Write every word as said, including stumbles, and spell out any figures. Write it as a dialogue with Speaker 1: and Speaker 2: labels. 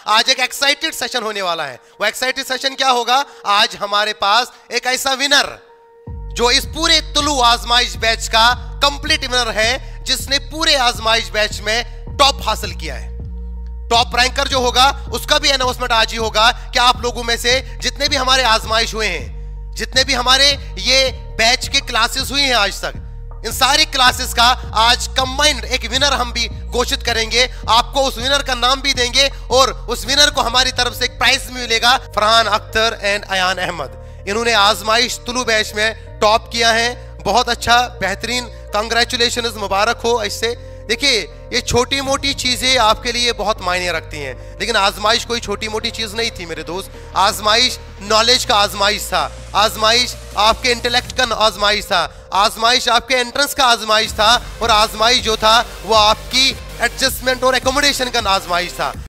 Speaker 1: आज एक excited session होने वाला है। वो एक्साइटेड सेशन क्या होगा? आज हमारे पास एक ऐसा विनर जो इस पूरे तुलु आजमाइश बैच का कंप्लीट विनर है, जिसने पूरे आजमाइश बैच में टॉप हासिल किया है। टॉप रैंकर जो होगा उसका भी अनाउंसमेंट आज ही होगा कि आप लोगों में से जितने भी हमारे आजमाइश हुए हैं, जितने भी हमारे ये बैच के क्लासेस हुई हैं आज तक, इन सारी क्लासेस का आज कंबाइंड एक विनर हम भी घोषित करेंगे। आपको उस विनर का नाम भी देंगे और उस विनर को हमारी तरफ से एक प्राइज भी मिलेगा। फरहान अख्तर एंड अयान अहमद, इन्होंने आजमाइश तुलु बैच में टॉप किया है। बहुत अच्छा, बेहतरीन, कांग्रेचुलेशन, मुबारक हो। इससे देखिए, ये छोटी मोटी चीजें आपके लिए बहुत मायने रखती हैं, लेकिन आजमाइश कोई छोटी मोटी चीज नहीं थी मेरे दोस्त। आजमाइश नॉलेज का आजमाइश था, आजमाइश आपके इंटेलेक्ट का आजमाइश था, आजमाइश आपके एंट्रेंस का आजमाइश था, और आजमाइश जो था वो आपकी एडजस्टमेंट और एकोमोडेशन का आजमाइश था।